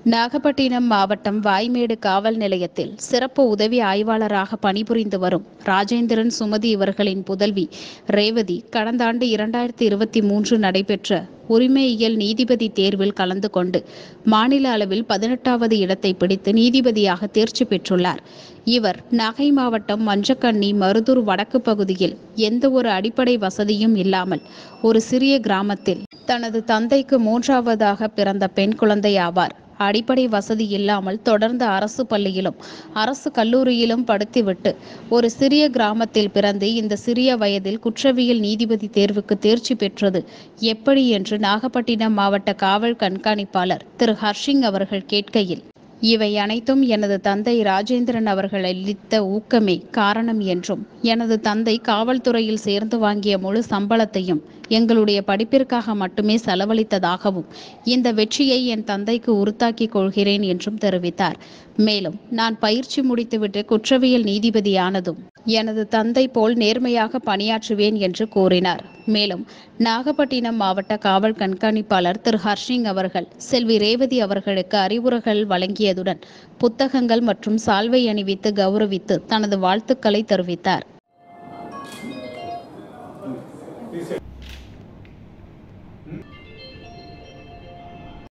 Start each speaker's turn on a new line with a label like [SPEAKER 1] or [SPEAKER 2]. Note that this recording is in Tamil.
[SPEAKER 1] நாகப்பட்டினம் மாவட்டம் வாய்மேடு காவல் நிலையத்தில் சிறப்பு உதவி ஆய்வாளராக பணிபுரிந்து வரும் ராஜேந்திரன் சுமதி இவர்களின் புதல்வி ரேவதி கடந்த ஆண்டு 2023 நடைபெற்ற உரிமையியல் நீதிபதி தேர்வில் கலந்து கொண்டு மாநில அளவில் 18வது இடத்தை பிடித்து நீதிபதியாக தேர்ச்சி பெற்றுள்ளார். இவர் நாகை மாவட்டம் மஞ்சக்கண்ணி மருதூர் வடக்கு பகுதியில் எந்த ஒரு அடிப்படை வசதியும் இல்லாமல் ஒரு சிறிய கிராமத்தில் தனது தந்தைக்கு 3வதாக பிறந்த பெண் குழந்தை ஆவார். அடிப்படை வசதி இல்லாமல் தொடர்ந்து அரசு பள்ளியிலும் அரசு கல்லூரியிலும் படித்துவிட்டு ஒரு சிறிய கிராமத்தில் பிறந்து இந்த சிறிய வயதில் குற்றவியல் நீதிபதி தேர்வுக்கு தேர்ச்சி பெற்றது எப்படி என்று நாகப்பட்டினம் மாவட்ட காவல் கண்காணிப்பாளர் திரு ஹர்ஷிங் அவர்கள் கேட்கையில், இவை அனைத்தும் எனது தந்தை ராஜேந்திரன் அவர்கள் அளித்த ஊக்கமே காரணம் என்றும், எனது தந்தை காவல்துறையில் சேர்ந்து வாங்கிய முழு சம்பளத்தையும் எங்களுடைய படிப்பிற்காக மட்டுமே செலவழித்ததாகவும், இந்த வெற்றியை என் தந்தைக்கு உறுத்தாக்கிக் கொள்கிறேன் என்றும் தெரிவித்தார். மேலும், நான் பயிற்சி முடித்துவிட்டு குற்றவியல் நீதிபதியானதும் எனது தந்தை போல் நேர்மையாக பணியாற்றுவேன் என்று கூறினார். மேலும், நாகப்பட்டினம் மாவட்ட காவல் கண்காணிப்பாளர் திரு ஹர்ஷிங் அவர்கள் செல்வி ரேவதி அவர்களுக்கு அறிவுரைகள் வழங்கியதுடன் புத்தகங்கள் மற்றும் சால்வை அணிவித்து கௌரவித்து தனது வாழ்த்துக்களை தெரிவித்தார்.